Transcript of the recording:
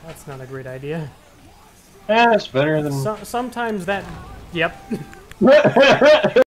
That's not a great idea. Yeah, it's better than... Sometimes that... Yep.